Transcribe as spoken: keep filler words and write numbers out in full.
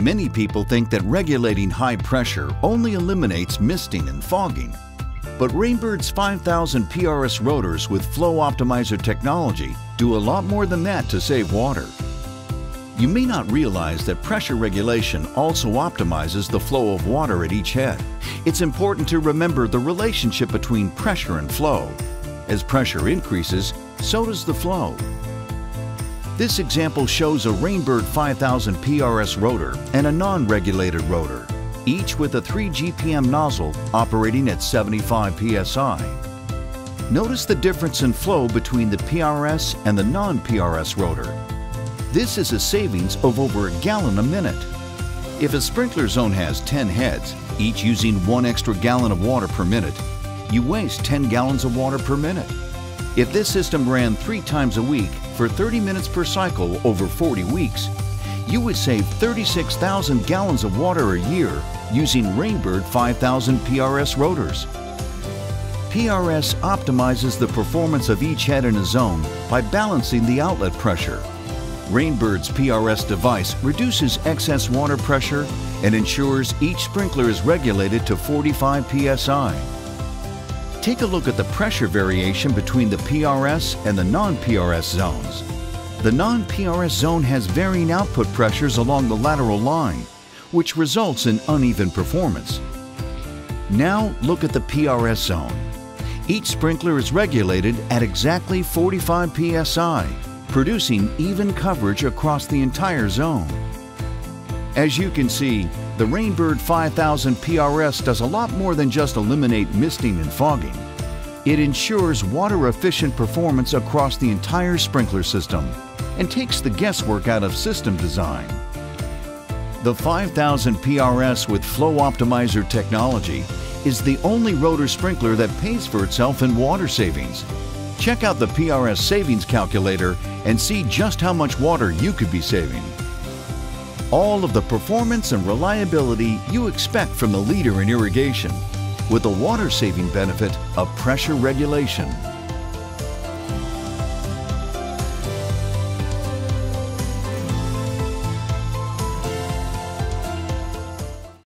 Many people think that regulating high pressure only eliminates misting and fogging. But Rainbird's five thousand P R S rotors with flow optimizer technology do a lot more than that to save water. You may not realize that pressure regulation also optimizes the flow of water at each head. It's important to remember the relationship between pressure and flow. As pressure increases, so does the flow. This example shows a Rainbird five thousand P R S rotor and a non-regulated rotor, each with a three G P M nozzle operating at seventy-five P S I. Notice the difference in flow between the P R S and the non-P R S rotor. This is a savings of over a gallon a minute. If a sprinkler zone has ten heads, each using one extra gallon of water per minute, you waste ten gallons of water per minute. If this system ran three times a week for thirty minutes per cycle over forty weeks, you would save thirty-six thousand gallons of water a year using Rainbird five thousand P R S rotors. P R S optimizes the performance of each head in a zone by balancing the outlet pressure. Rainbird's P R S device reduces excess water pressure and ensures each sprinkler is regulated to forty-five P S I. Take a look at the pressure variation between the P R S and the non-P R S zones. The non-P R S zone has varying output pressures along the lateral line, which results in uneven performance. Now look at the P R S zone. Each sprinkler is regulated at exactly forty-five P S I, producing even coverage across the entire zone. As you can see, the Rainbird five thousand P R S does a lot more than just eliminate misting and fogging. It ensures water-efficient performance across the entire sprinkler system and takes the guesswork out of system design. The five thousand P R S with flow optimizer technology is the only rotor sprinkler that pays for itself in water savings. Check out the P R S savings calculator and see just how much water you could be saving. All of the performance and reliability you expect from the leader in irrigation, with the water-saving benefit of pressure regulation.